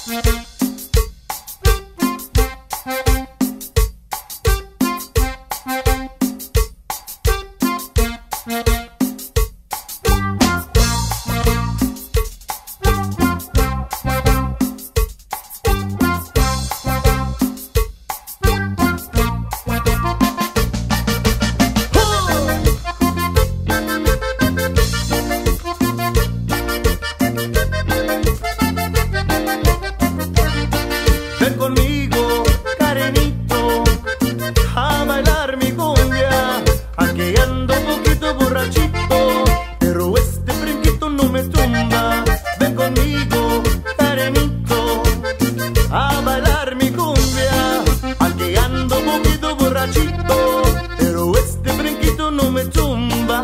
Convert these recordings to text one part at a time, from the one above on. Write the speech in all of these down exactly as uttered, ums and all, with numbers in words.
Ven conmigo, carenito, a bailar mi cumbia, aunque ando un poquito borrachito, pero este brinquito no me tumba. Ven conmigo, carenito, a bailar mi cumbia, aunque ando un poquito borrachito, pero este brinquito no me tumba.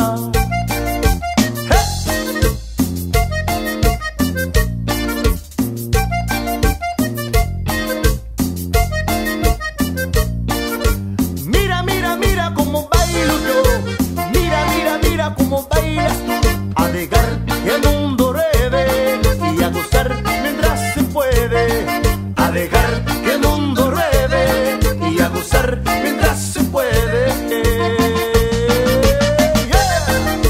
Como bailas tú, a dejar que el mundo ruede y a gozar mientras se puede, a dejar que el mundo ruede y a gozar mientras se puede. Yeah.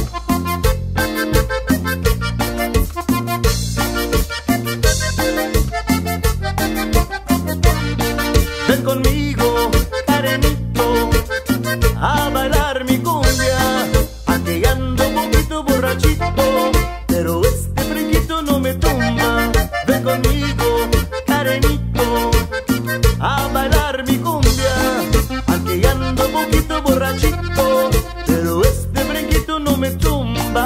Ven conmigo, carenito, a bailar mi cumbia, aunque ando un poquito borrachito, pero este brinquito no me tumba. Ven conmigo, carenito, a bailar mi cumbia, aunque ando un poquito borrachito, pero este brinquito no me tumba.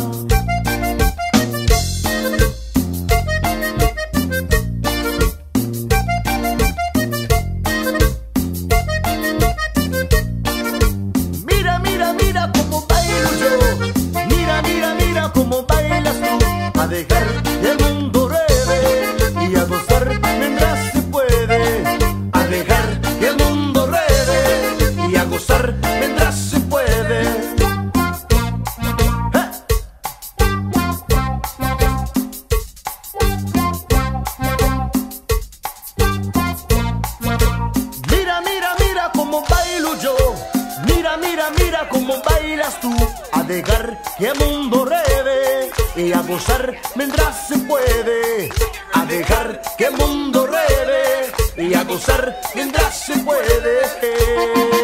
Como bailas tú, a dejar que el mundo ruede y a gozar mientras se puede, a dejar que el mundo ruede y a gozar mientras se puede. ¡Eh! Mira, mira, mira cómo bailo yo, mira, mira, mira cómo bailas tú, a dejar que el mundo ruede y a gozar mientras se puede, a dejar que el mundo ruede y a gozar mientras se puede.